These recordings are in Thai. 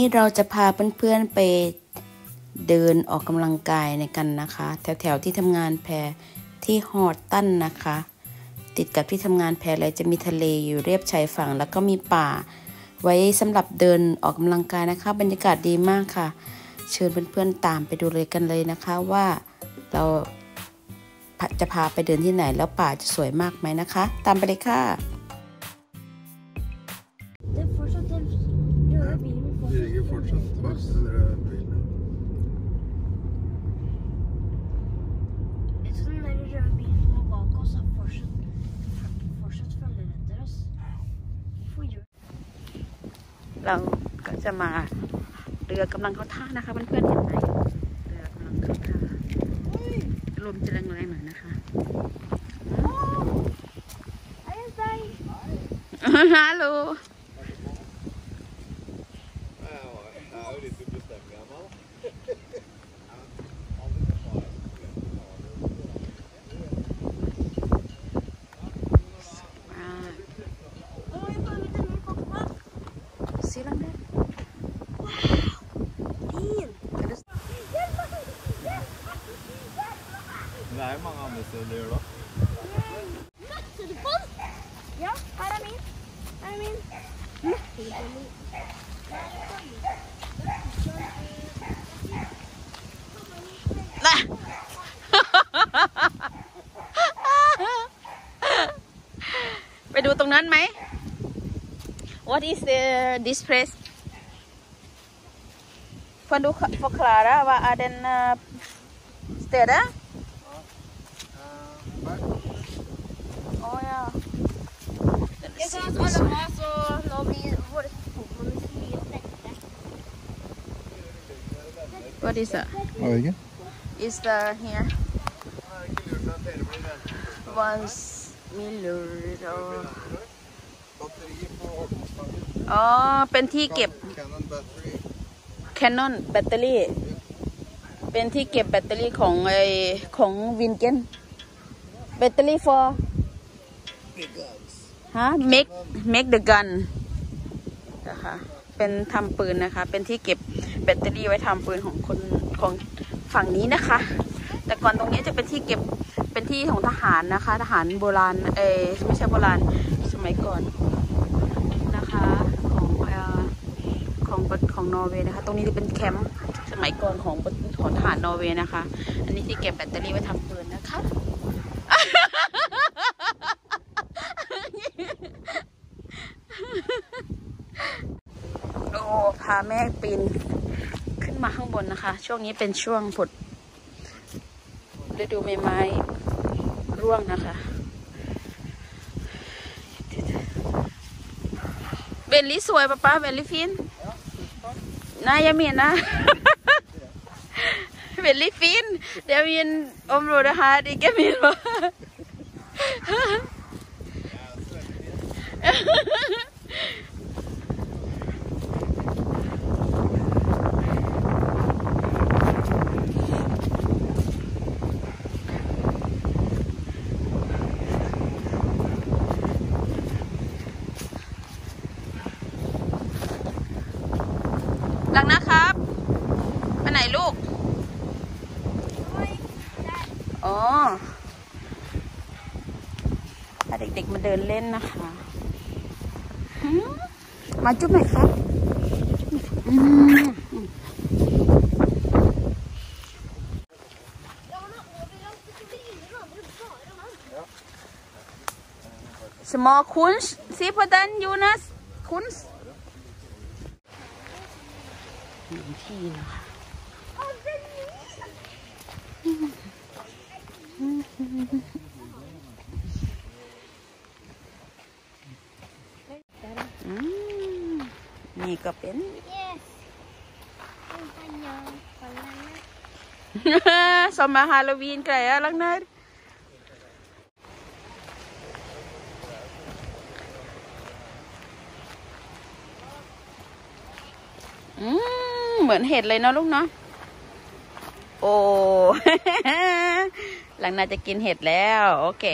เราจะพาเพื่อนๆไปเดินออกกำลังกายในกันนะคะแถวๆที่ทำงานแพรที่ฮอตตันนะคะติดกับที่ทำงานแพรเลยจะมีทะเลอยู่เรียบชายฝั่งแล้วก็มีป่าไว้สำหรับเดินออกกำลังกายนะคะบรรยากาศดีมากค่ะเชิญเพื่อนๆตามไปดูเลยกันเลยนะคะว่าเราจะพาไปเดินที่ไหนแล้วป่าจะสวยมากไหมนะคะตามไปเลยค่ะเราก็จะมาเรือกำลังเข้าท่านะคะเพื่อนๆเห็นไหมเรือกำลังเข้าท่าลมจะแรงๆหน่อยนะคะฮัลโหล Det er mange andre steder det gjør da. Ja, her er min. Her er min. Nei!ไปดูตรงนั้นไหม What is this place? Kan du forklare hva er den stedet? Ja. Jeg kan alle ha, så nå blir våre fotball mye sterkere. What is that? Is the here? Once million. อ๋อเป็นที่เก็บ Canon แบตเตอรี่เป็นที่เก็บแบตเตอรี่ของวินเกนแบตเตอรี่ for ฮะ make the gun นะคะเป็นทำปืนนะคะเป็นที่เก็บแบตเตอรี่ไว้ทำปืนของฝั่งนี้นะคะแต่ก่อนตรงนี้จะเป็นที่เก็บเป็นที่ของทหารนะคะทหารโบราณไม่ใช่โบราณสมัยก่อนนะคะของนอร์เวย์นะคะตรงนี้จะเป็นแคมป์สมัยก่อนของทหารนอร์เวย์นะคะอันนี้ที่เก็บแบตเตอรี่ไว้ทำปืนนะคะโอ้พาแม่ปีนขึ้นมาข้างบนนะคะช่วงนี้เป็นช่วงผลฤดูใบไม้ร่วงนะคะเบลลี่สวยป้าเบลลี่ฟินนายมีนะเบลลี่ฟินเดี๋ยวมีอมโรดาฮาดีแกมีวะหลังนะครับไปไหนลูกอ๋อพาเด็กๆมาเดินเล่นนะคะมาจุ๊บหน่อยครับsmall kunst see på den Jonas kunstที่นะคะนี่ก็เป็นสมมาฮาโลวีนไก่อะไรนั่นเหมือนเห็ดเลยเนาะลูกเนาะโอ้ หลังน่าจะกินเห็ดแล้วโอเค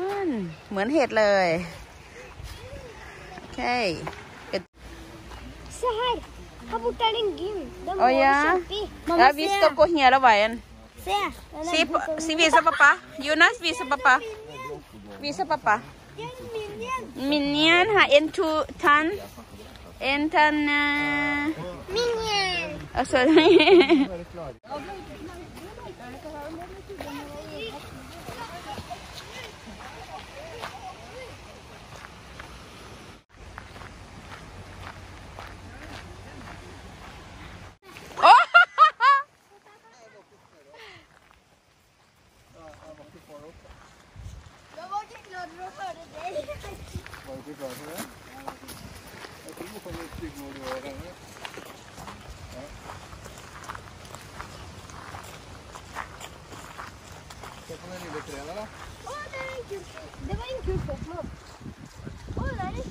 เหมือนเห็ดเลยโอเค Så här. Här borta är det en gul. Den Oh ja. Ja, vi ska gå hela vägen. Se. Visa pappa. Jonas, visa pappa. Visa pappa. Det är en minion. Minion har en tan. En tan. Minion. Alltså. Jag var inte glad för att höra dig. Var du klar för det? Jag tror det kommer ett styggmål i öronen. Så på den lilla träden då? Åh, det är en kul. Det var en kul Pokémon. Åh, där är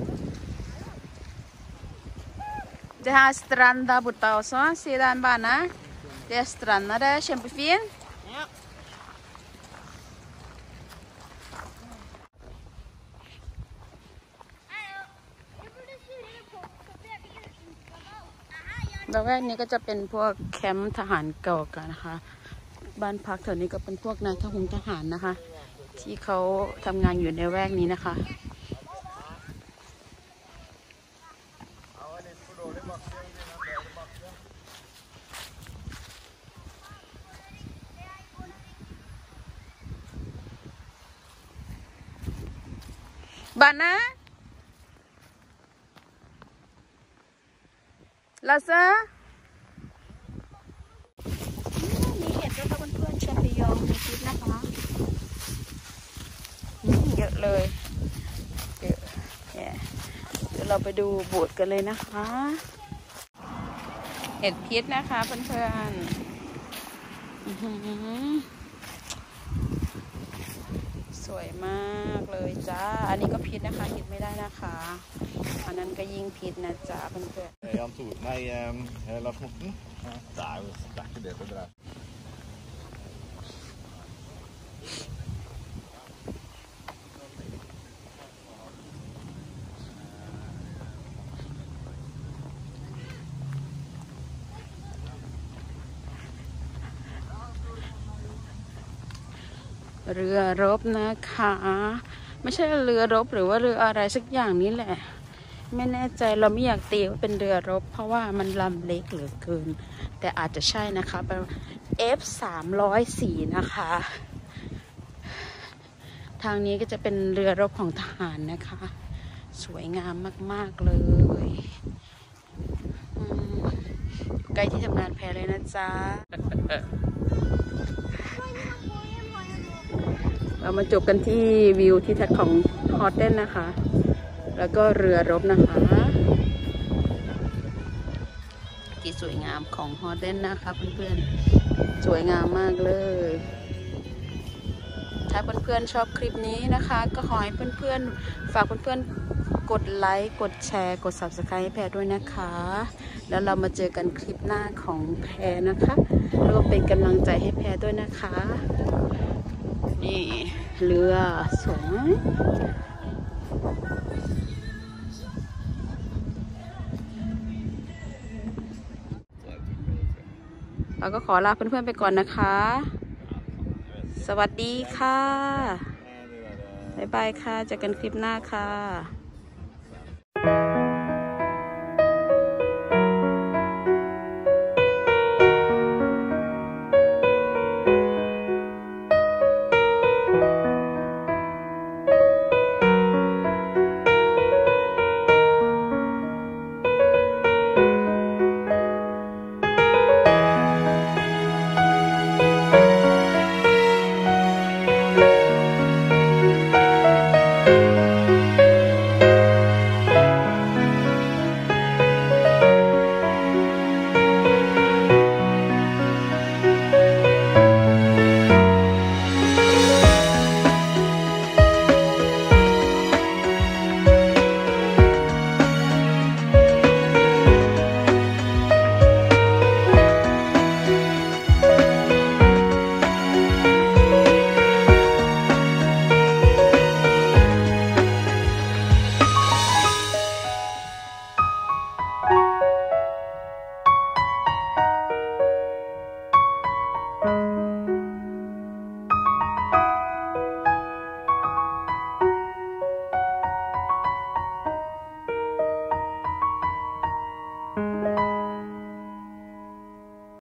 Det här är strand där borta också. Se den banan. Det är stranden där, kämpefin. Ja. แล้วแวกนี้ก็จะเป็นพวกแคมป์ทหารเก่ากันนะคะ บ้านพักแถวนี้ก็เป็นพวกนายทหารนะคะ ที่เขาทำงานอยู่ในแวกนี้นะคะบ้านนะลาซามีเห็ดด้วยค่ะเพื่อนๆแชมปิญองมีพิษนะคะเยอะเลยเยอะเดี๋ยวเราไปดูโบสถ์กันเลยนะคะเห็ดพิษนะคะเพื่อนๆสวยมากเลยจ้าอันนี้ก็พิษนะคะกินไม่ได้นะคะอันนั้นก็ยิ่งพิษนะจ๊ะเพื่อนๆ Jan tok meg Lars Morten. Det er ikke det for deg. เรือรบนะคะไม่ใช่เรือรบหรือว่าเรืออะไรสักอย่างนี้แหละไม่แน่ใจเราไม่อยากตีว่าเป็นเรือรบเพราะว่ามันลำเล็กเหลือเกินแต่อาจจะใช่นะคะเป็น F304 นะคะทางนี้ก็จะเป็นเรือรบของทหารนะคะสวยงามมากๆเลยใกล้ที่ทำงานแพเลยนะจ๊ะ เรามาจบกันที่วิวที่ทัศน์ของฮอตเดนนะคะแล้วก็เรือรบนะคะที่สวยงามของฮอตเดนนะคะเพื่อนๆสวยงามมากเลยถ้าเพื่อนๆชอบคลิปนี้นะคะก็ขอให้เพื่อนๆฝากเพื่อนๆกดไลค์กดแชร์กด Subscribe ให้แพรด้วยนะคะแล้วเรามาเจอกันคลิปหน้าของแพรนะคะแล้วก็เป็นกำลังใจให้แพรด้วยนะคะนี่เรือสวยเราก็ขอลาเพื่อนๆไปก่อนนะคะสวัสดีค่ะบ๊ายบายค่ะเจอกันคลิปหน้าค่ะ Thank